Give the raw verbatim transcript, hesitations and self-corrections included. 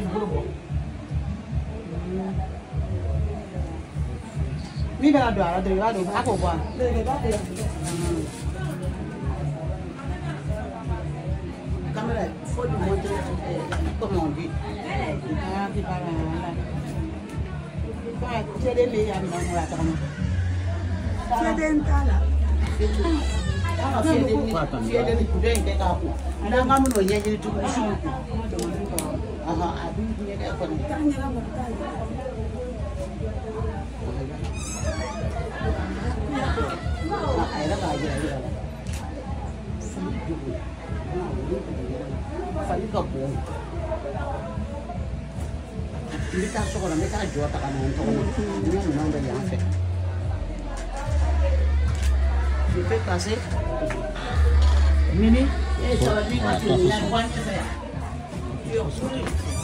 Mi bella dua, la devo vado, a qua. Camera, faut lui montrer comment on dit. Ah, qui parle là. Ouais, c'est des meilleurs amis dans la table. C'est des tala. Ah, c'est des c'est des coups de capo. Ana ngamu no nyenye tu kushuku. Aha, abi nyeke kwa ni. Ai la ba ya ya. Fali ka bo. Ndi ta so ko na me ta jo ta kana nto ko. Ni mo nda ya fe. Je fais passer. Mini, et ça va bien quand tu l'as.